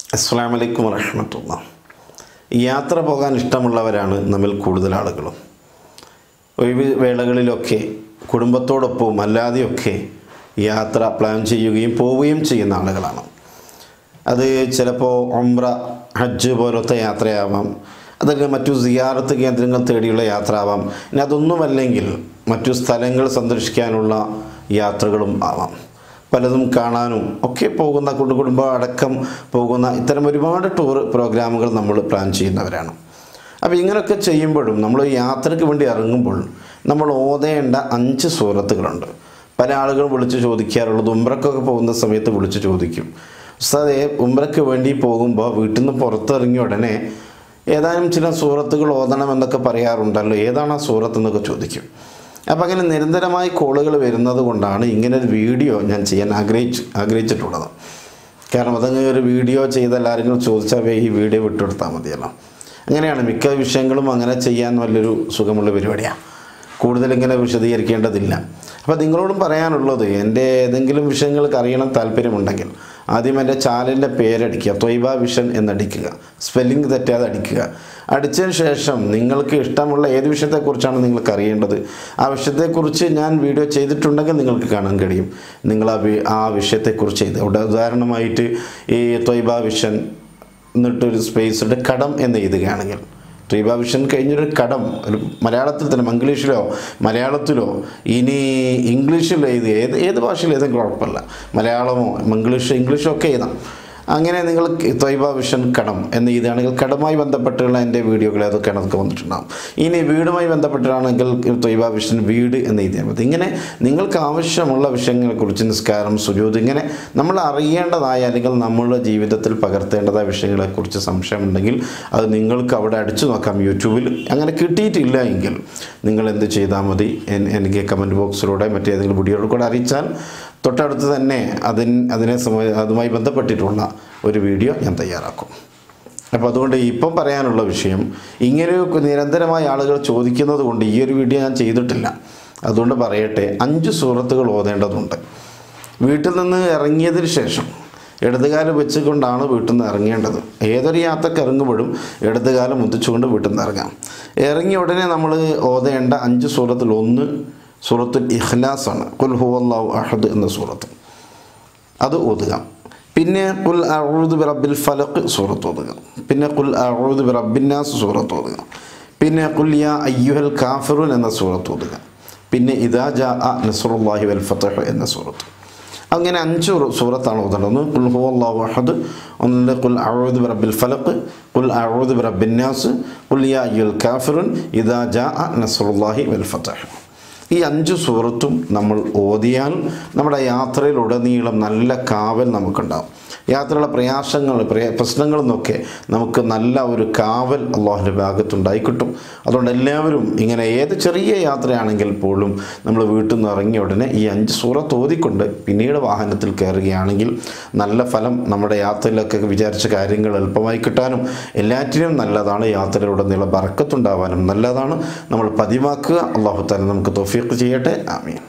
അസ്സലാമു അലൈക്കും വറഹ്മത്തുള്ളാഹി. യാത്ര പോകാൻ ഇഷ്ടമുള്ളവരാണ് നമ്മിൽ കൂടുതൽ ആളുകളും. ഒഴിവ് വേളകളിലൊക്കെ കുടുംബത്തോടൊപ്പവും അല്ലാതെയൊക്കെ യാത്ര പ്ലാൻ ചെയ്യുകയും പോവുകയും ചെയ്യുന്ന ആളുകളാണ്. അത് ചിലപ്പോൾ ഉംറ, ഹജ്ജ് പോലത്തെ യാത്രയാവാം, അതല്ലെങ്കിൽ മറ്റു സിയാറത്ത് കേന്ദ്രങ്ങൾ തേടിയുള്ള യാത്ര ആവാം. ഇനി അതൊന്നുമല്ലെങ്കിൽ മറ്റു സ്ഥലങ്ങൾ സന്ദർശിക്കാനുള്ള യാത്രകളും ആവാം. പലതും കാണാനും ഒക്കെ പോകുന്ന കുടുംബം അടക്കം പോകുന്ന ഇത്തരം ഒരുപാട് ടൂർ പ്രോഗ്രാമുകൾ നമ്മൾ പ്ലാൻ ചെയ്യുന്നവരാണ്. അപ്പോൾ ഇങ്ങനെയൊക്കെ ചെയ്യുമ്പോഴും നമ്മൾ യാത്രയ്ക്ക് വേണ്ടി ഇറങ്ങുമ്പോൾ നമ്മൾ ഓതേണ്ട 5 സൂറത്തുകളുണ്ട്. പല ആളുകളും വിളിച്ച് ചോദിക്കാറുള്ളത്, ഉംറക്കൊക്കെ പോകുന്ന സമയത്ത് വിളിച്ച് ചോദിക്കും, ഉസ്താദേ ഉംറയ്ക്ക് വേണ്ടി പോകുമ്പോൾ വീട്ടിൽ നിന്ന് പുറത്തിറങ്ങിയ ഉടനെ ഏതാനും ചില സൂറത്തുകൾ ഓതണമെന്നൊക്കെ പറയാറുണ്ടല്ലോ, ഏതാണ് ആ സൂറത്ത് എന്നൊക്കെ ചോദിക്കും. അപ്പോൾ അങ്ങനെ നിരന്തരമായി കോളുകൾ വരുന്നത് കൊണ്ടാണ് ഇങ്ങനൊരു വീഡിയോ ഞാൻ ചെയ്യാൻ ആഗ്രഹിച്ചിട്ടുള്ളത്. കാരണം അതങ്ങനെ ഒരു വീഡിയോ ചെയ്താൽ ആരെങ്കിലും ചോദിച്ചാൽ ഈ വീഡിയോ വിട്ടുകൊടുത്താൽ മതിയല്ലോ. അങ്ങനെയാണ് മിക്ക വിഷയങ്ങളും അങ്ങനെ ചെയ്യാൻ വലിയൊരു സുഖമുള്ള പരിപാടിയാണ്. കൂടുതൽ ഇങ്ങനെ വിശദീകരിക്കേണ്ടതില്ല. അപ്പോൾ നിങ്ങളോടും പറയാനുള്ളത്, എൻ്റെ ഏതെങ്കിലും വിഷയങ്ങൾക്ക് അറിയണം താല്പര്യമുണ്ടെങ്കിൽ ആദ്യം എൻ്റെ ചാനലിൻ്റെ പേരടിക്കുക, thoiba വിഷൻ എന്നടിക്കുക, സ്പെല്ലിംഗ് തെറ്റാതെ അടിക്കുക. അടിച്ചതിന് ശേഷം നിങ്ങൾക്ക് ഇഷ്ടമുള്ള ഏത് വിഷയത്തെക്കുറിച്ചാണ് നിങ്ങൾക്ക് അറിയേണ്ടത്, ആ വിഷയത്തെക്കുറിച്ച് ഞാൻ വീഡിയോ ചെയ്തിട്ടുണ്ടെങ്കിൽ നിങ്ങൾക്ക് കാണാൻ കഴിയും. നിങ്ങൾ ആ വിഷയത്തെക്കുറിച്ച് ചെയ്ത് ഉദാഹരണമായിട്ട് ഈ thoiba വിഷൻ എന്നിട്ടൊരു സ്പേസ് കടം എന്ന് എഴുതുകയാണെങ്കിൽ, thoiba വിഷൻ കഴിഞ്ഞൊരു കടം, ഒരു മലയാളത്തിൽ തന്നെ ഇംഗ്ലീഷിലോ മലയാളത്തിലോ ഇനി ഇംഗ്ലീഷിലോ ഏത് ഭാഷയിൽ ഏതെങ്കിലും കുഴപ്പമില്ല, മലയാളമോ ഇംഗ്ലീഷോ ഒക്കെ എഴുതാം. അങ്ങനെ നിങ്ങൾ thoiba വിഷൻ കടം എന്ന് എഴുതുകയാണെങ്കിൽ കടമായി ബന്ധപ്പെട്ടുള്ള എൻ്റെ വീഡിയോകൾ അതൊക്കെയാണ് വന്നിട്ടുണ്ടാകും. ഇനി വീടുമായി ബന്ധപ്പെട്ടാണെങ്കിൽ thoiba വിഷൻ വീട് എന്ന് എഴുതിയാൽ മതി. ഇങ്ങനെ നിങ്ങൾക്ക് ആവശ്യമുള്ള വിഷയങ്ങളെക്കുറിച്ച്, നിസ്കാരം, സുജൂദ്, ഇങ്ങനെ നമ്മൾ അറിയേണ്ടതായ അല്ലെങ്കിൽ നമ്മളുടെ ജീവിതത്തിൽ പകർത്തേണ്ടതായ വിഷയങ്ങളെക്കുറിച്ച് സംശയമുണ്ടെങ്കിൽ അത് നിങ്ങൾക്ക് അവിടെ അടിച്ചു നോക്കാം യൂട്യൂബിൽ. അങ്ങനെ കിട്ടിയിട്ടില്ല എങ്കിൽ നിങ്ങൾ എന്ത് ചെയ്താൽ മതി, എനിക്ക് കമൻറ്റ് ബോക്സിലൂടെ മറ്റേതെങ്കിലും വീഡിയോയിൽ കൂടെ അറിയിച്ചാൽ തൊട്ടടുത്ത് തന്നെ അതുമായി ബന്ധപ്പെട്ടിട്ടുള്ള ഒരു വീഡിയോ ഞാൻ തയ്യാറാക്കും. അപ്പോൾ അതുകൊണ്ട് ഇപ്പം പറയാനുള്ള വിഷയം, ഇങ്ങനെ നിരന്തരമായ ആളുകൾ ചോദിക്കുന്നത് കൊണ്ട് ഈ ഒരു വീഡിയോ ഞാൻ ചെയ്തിട്ടില്ല. അതുകൊണ്ട് പറയട്ടെ, 5 സൂറത്തുകൾ ഓതേണ്ടതുണ്ട്. വീട്ടിൽ നിന്ന് ഇറങ്ങിയതിന് ശേഷം ഇടതുകാലം വെച്ചുകൊണ്ടാണ് വീട്ടിൽ നിന്ന് ഇറങ്ങേണ്ടത്. ഏതൊരു യാത്രക്ക് ഇറങ്ങുമ്പോഴും ഇടതുകാലം മുതിച്ചുകൊണ്ട് വീട്ടിൽ നിന്ന് ഇറങ്ങാം. ഇറങ്ങിയ ഉടനെ നമ്മൾ ഓതേണ്ട 5 സൂറത്തിൽ ഒന്ന് സൂറത്തുൽ ഇഖ്ലാസ് ആണ്. ഖുൽ ഹുവല്ലാഹു അഹദ് എന്ന സൂറത്ത്, അത് ഓതുക. പിന്നെ ഖുൽ അഊദു ബിറബ്ബിൽ ഫലഖ് സൂറത്ത് ഓതുക. പിന്നെ ഖുൽ അഊദു ബിറബ്ബിന്നാസ് സൂറത്ത് ഓതുക. പിന്നെ ഖുൽ യാ അയ്യുഹൽ കാഫിറൂൻ എന്ന സൂറത്ത് ഓതുക. പിന്നെ ഇദാ ജാഅ നസ്റുല്ലാഹി വൽ ഫത്ഹ് എന്ന സൂറത്ത്. അങ്ങനെ 5 സൂറത്താണ് ഓതേണ്ടത്. ഖുൽ ഹുവല്ലാഹു അഹദ്, ഒന്ന് ഖുൽ അഊദു ബിറബ്ബിൽ ഫലഖ്, ഖുൽ അഊദു ബിറബ്ബിന്നാസ്, ഖുൽ യാ അയ്യുഹൽ കാഫിറൂൻ, ഇദാ ജാഅ നസ്റുല്ലാഹി വൽ ഫത്ഹ്. ഈ 5 സൂറത്തും നമ്മൾ ഓതിയാൽ നമ്മുടെ യാത്രയിലുടനീളം നല്ല കാവൽ നമുക്കുണ്ടാകും. യാത്രയുടെ പ്രശ്നങ്ങളിൽ നിന്നൊക്കെ നമുക്ക് നല്ല ഒരു കാവൽ അള്ളാഹുവിൻ്റെ ഭാഗത്തുണ്ടായി കിട്ടും. അതുകൊണ്ട് എല്ലാവരും ഇങ്ങനെ ഏത് ചെറിയ യാത്രയാണെങ്കിൽ പോലും നമ്മൾ വീട്ടിൽ നിന്ന് ഇറങ്ങിയ ഉടനെ ഈ 5 സൂറത്ത് ഓതിക്കൊണ്ട് പിന്നീട് വാഹനത്തിൽ കയറുകയാണെങ്കിൽ നല്ല ഫലം നമ്മുടെ യാത്രയിലൊക്കെ വിചാരിച്ച കാര്യങ്ങൾ എളുപ്പമായി കിട്ടാനും എല്ലാറ്റിനും നല്ലതാണ്. യാത്രയിലുടനീളം ബർക്കത്തുണ്ടാവാനും നല്ലതാണ്. നമ്മൾ പതിവാക്കുക. അള്ളാഹു തആല നമുക്ക് തൗഫീഖ് ചെയ്യട്ടെ. ആമീൻ.